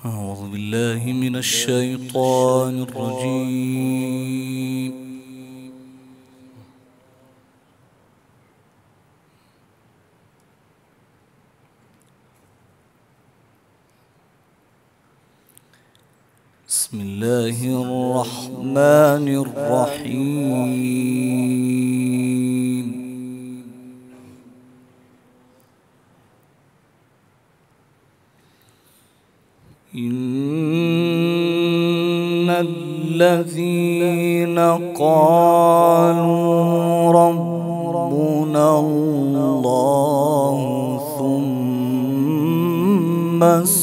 أعوذ بالله من الشيطان الرجيم. بسم الله الرحمن الرحيم. إن الذين قالوا ربنا الله ثم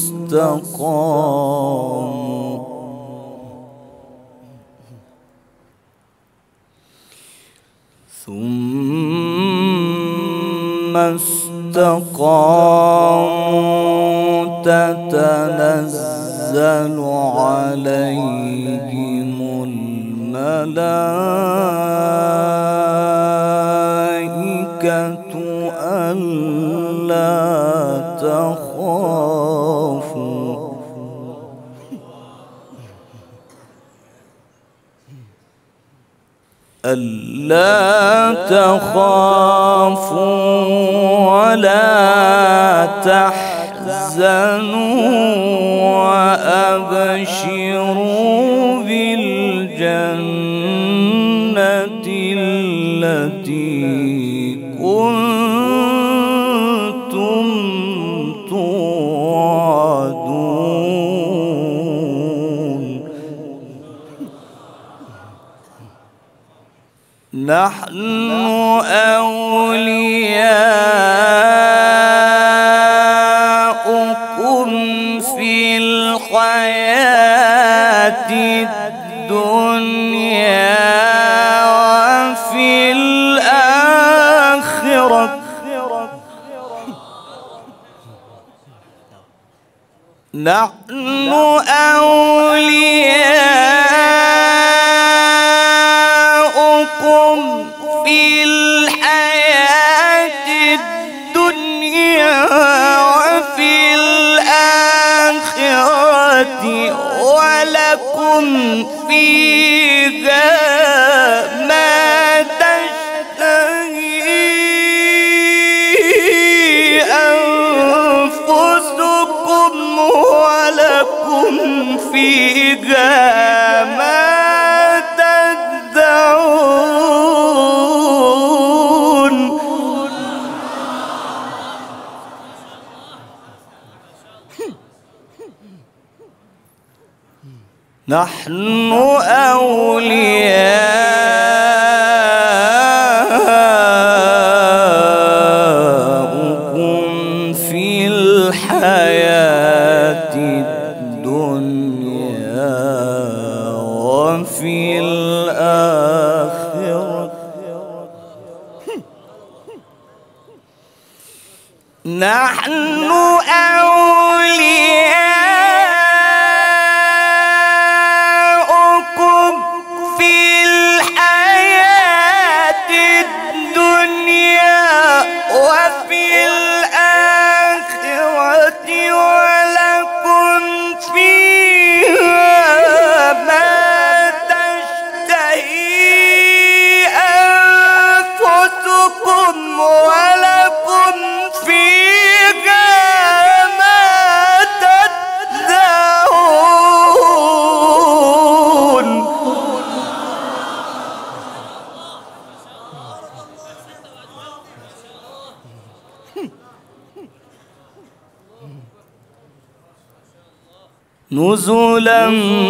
استقاموا تتنزل عليهم الملائكة ألا تخافوا ولا تحزنوا وأبشروا بالجنة التي كنتم توعدون. نحن أولياؤكم في الحياة الدنيا وفي الآخرة. نحن أولياؤكم في الحياة الدنيا وفي الآخرة ولكم فيها ما تشتهي أنفسكم ولكم فيها ما تدعون. نحن أولياؤكم في الحياة الدنيا وفي الآخرة. نحن أولياؤكم في الحياة الدنيا وفي الآخرة ولكم فيها ما تشتهي أنفسكم ولكم فيها ما تدعون. نزلا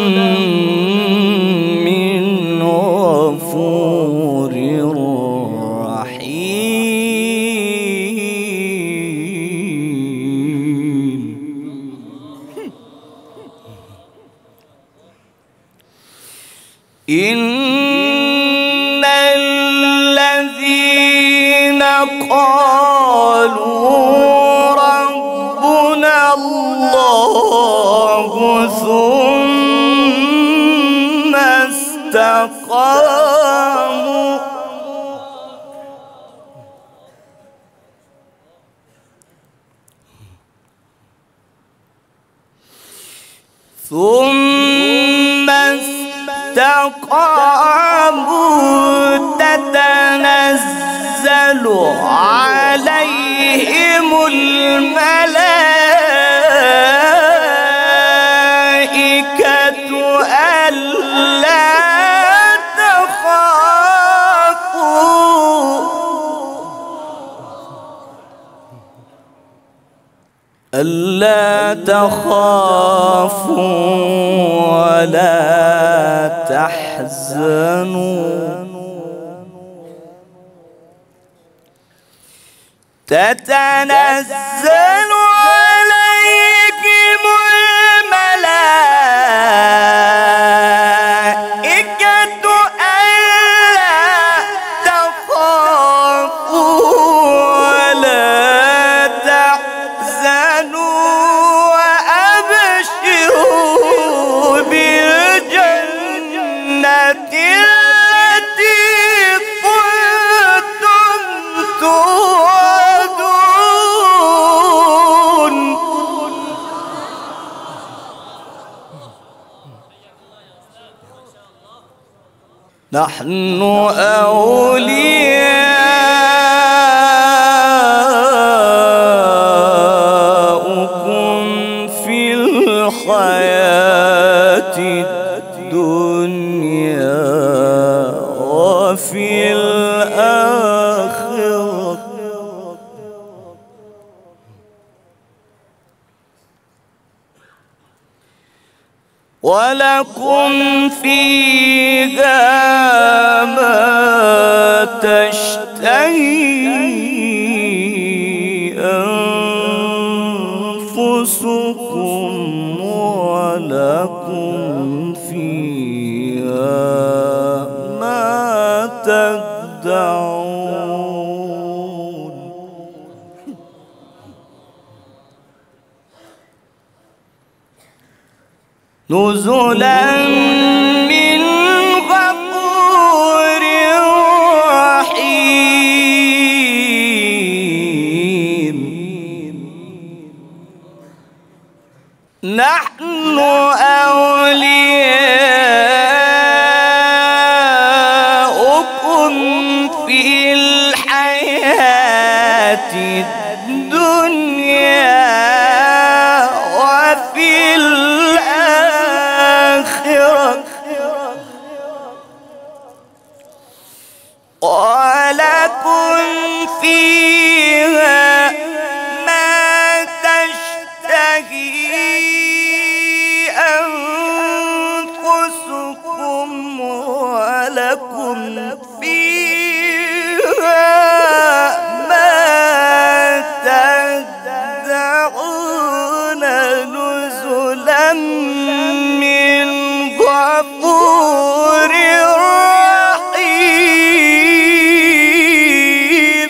من غفور رحيم. إن الذين قالوا ربنا الله ثم استقاموا ثم استقاموا تتنزل عليهم الملائكة ألا تخافوا ولا تحزنوا تتنزل عليكم الملائكة ألا تخافوا ولا تحزنوا وأبشروا بالجنة التي كنتم توعدون. نحن أولياؤكم في الحياة الدنيا وفي الآخرة ولكم فيها ما تشتهي أنفسكم ولكم فيها ما تدعون. نزلا من غفور رحيم. نحن أولياؤكم في الحياة الدنيا وفي الآخرة ولكم فيها ما تشتهي أنفسكم ولكم فيها ما تدعون. نزلا من غفور رحيم.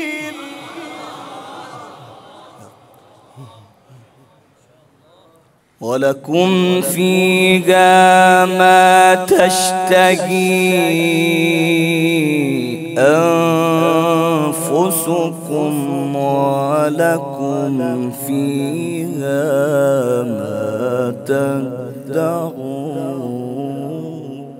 ولكم فيها ما تشتهي أنفسكم ولكم فيها ما تدعون.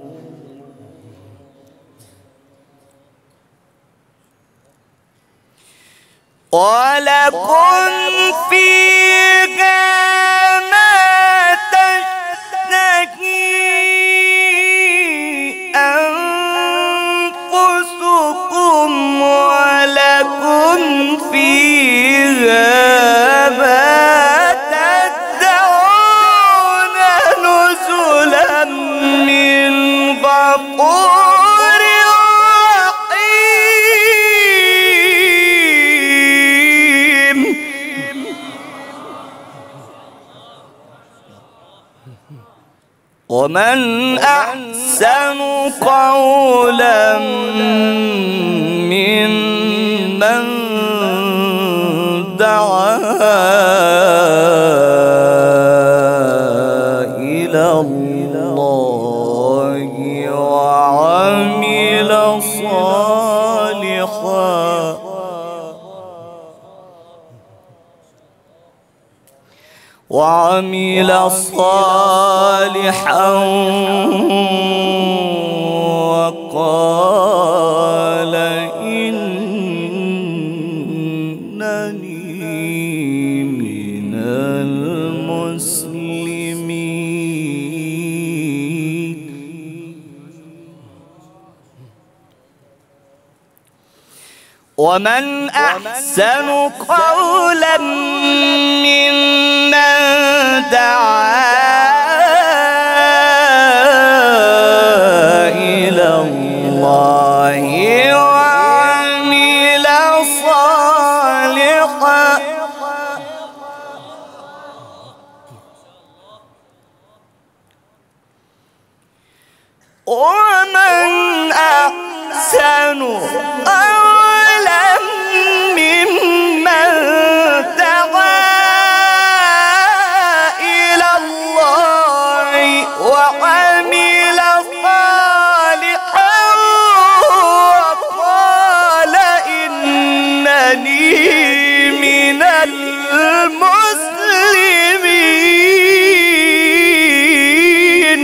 ولكم فيها ما تشتهي أنفسكم ولكم فيها ما تدعون. نزلا من غفور رحيم. ومن أحسن قولا ممن دعا إلى الله وعمل صالحا وقال إنني من المسلمين. ومن أحسن قولا ممن دعا إلى الله وعمل صالحا ومن أحسن قولا ممن دعا إلى الله وعمل صالحا وقال إنني من المسلمين.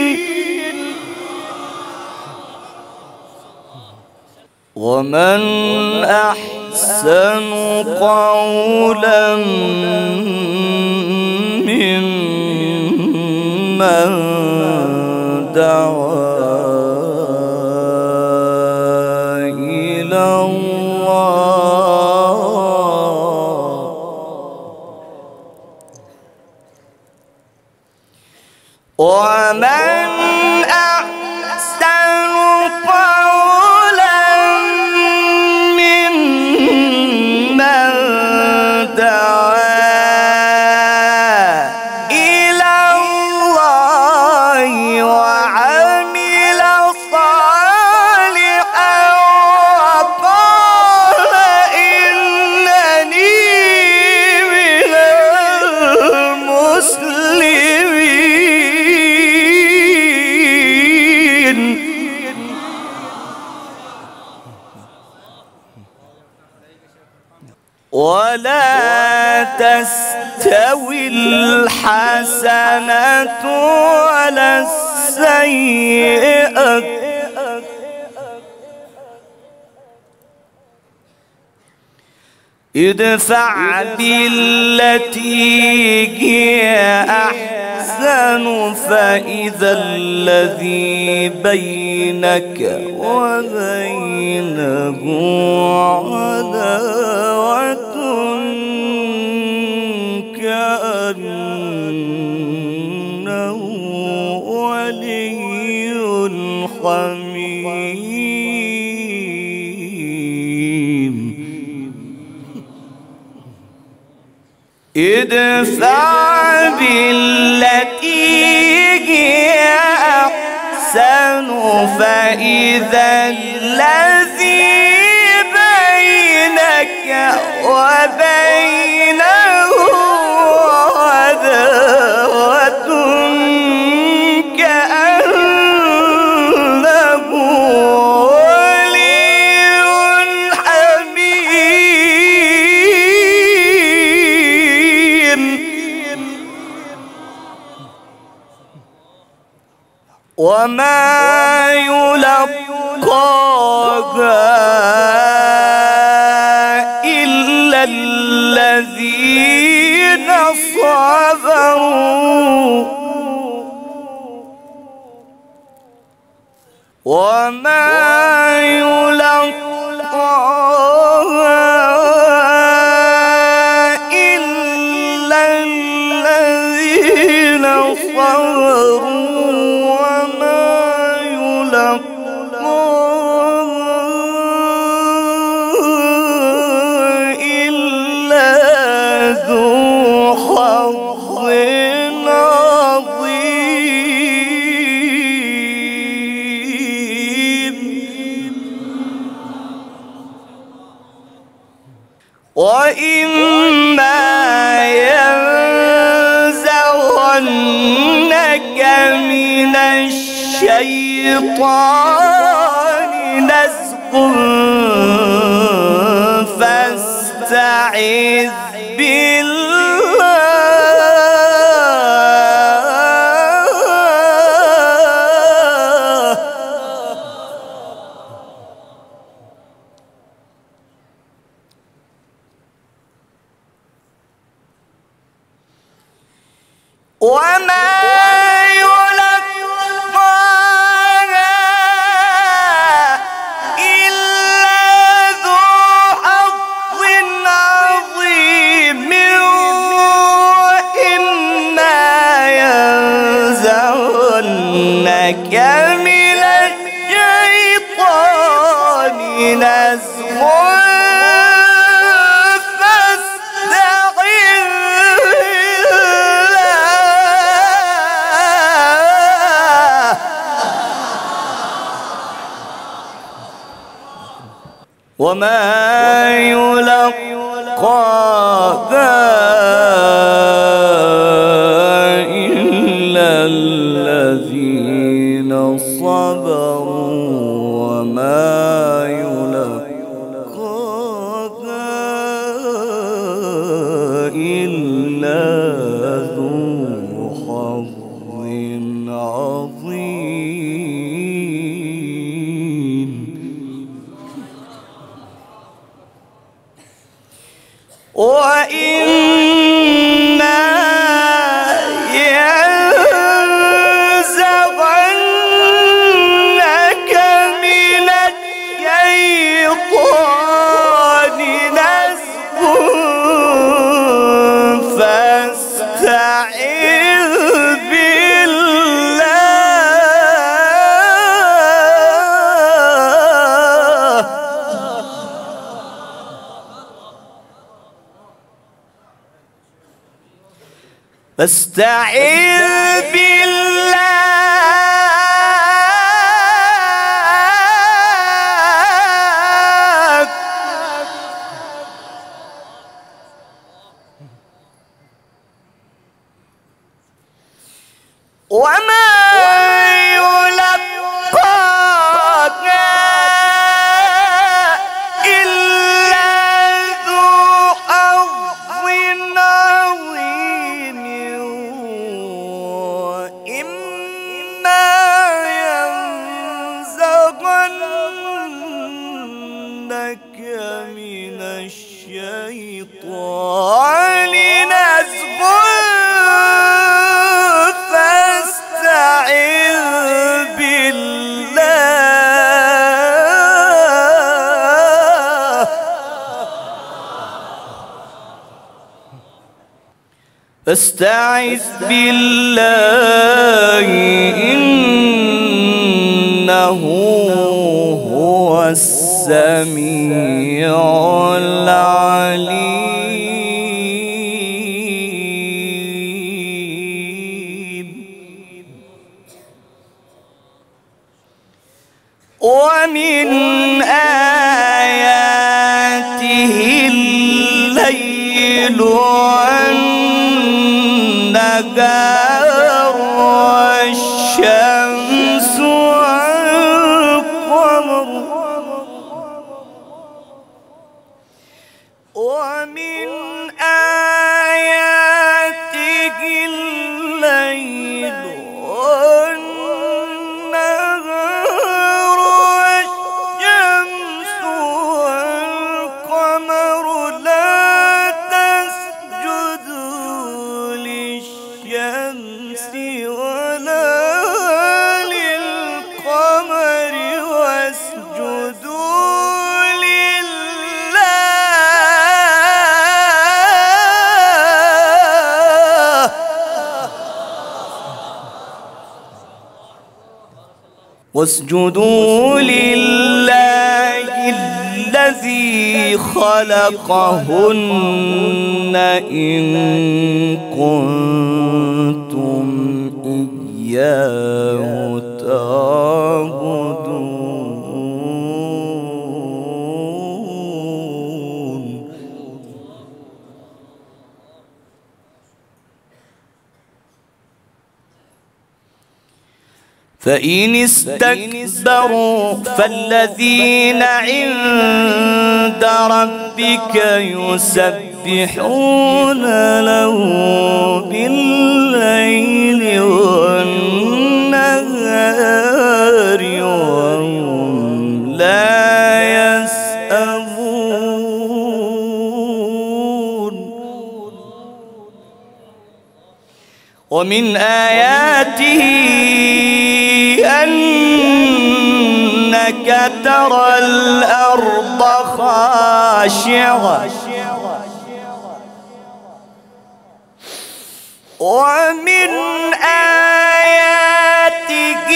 ومن أحسن قولا ممن دعا إلى الله ومن أحسن قولا ممن دعا إلى الله وعمل صالحا وقال إنني من المسلمين. ولا تستوي الحسنة ولا السيئة ادفع بالتي هي أحسن فإذا الذي بينك وبينه عداوة كأنه ولي حميم. ادفع بالتي هي أحسن فإذا الذي بينك وبينه عداوة كأنه ولي حميم. وما يلقاها إلا الذين صبروا وما يلقاها إلا الذين صبروا وإما ينزغنك من الشيطان نزغ فاستعذ بالله وما يلقاها إلا ذو حظ عظيم وإما ينزغنك من الشيطان نزغ وما يلقاها إلا الذين صبروا وما يلقاها إلا ذو حظ عظيم. وإما ينزغنك من الشيطان نزغ فاستعذ بالله فاستعذ بالله وما يلقاها إلا ذو حظ عظيم وإما ينزغنك من الشيطان نزغ فاستعذ بالله فاستعذ بالله إنه هو السميع العليم. ومن آياته الليل والنهار والشمس والقمر ومن آياته الليل والنهار والشمس والقمر لا تسجدوا للشمس ولا للقمر واسجدوا لله واسجدوا لله الذي خلقهن إن كنتم إياه تعبدون. فإن استكبروا فالذين عند ربك يسبحون له بالليل والنهار وهم لا يسأمون. ومن آياته أنك ترى الأرض خاشعة ومن آياته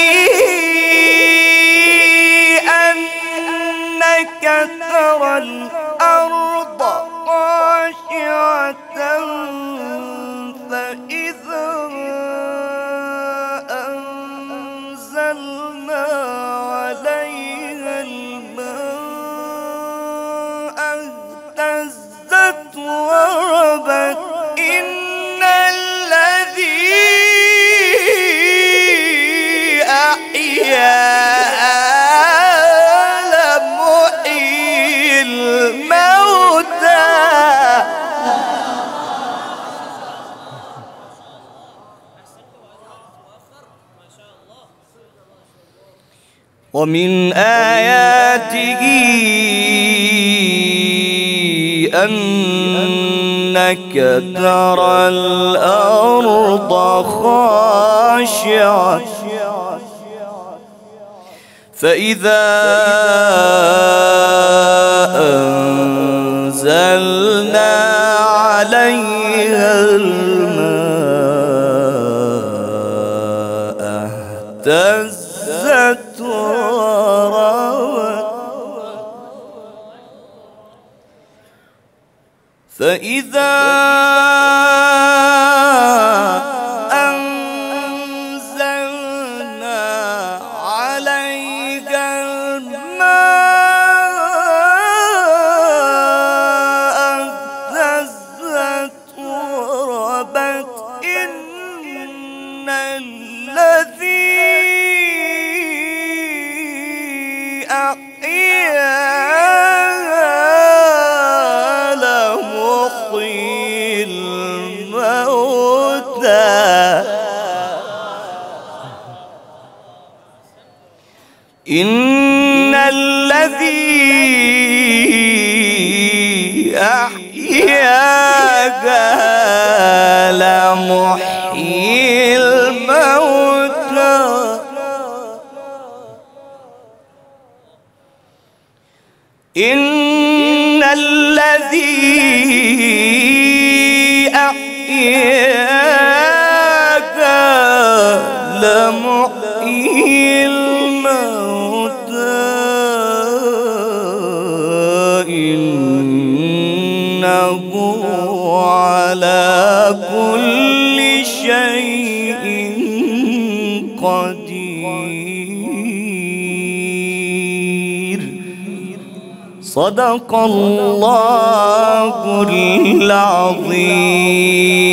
أنك ترى الأرض خاشعة فإذا أنزلنا عليها الماء اهتزت وربت إن الذي أحياها لمحيي الموتى ومن آياته أنك ترى الأرض خاشعة فإذا أنزلنا عليها الماء اهتزت وربت فإذا أنزلنا عليك الماء اهتزت وربت إن الذي أحياها لمحيي الموتى إن الذي أحياها لمحيي الموتى إن الذي أحياها لمحيي الموتى إنه على كل شيء قدير. صدق الله العظيم.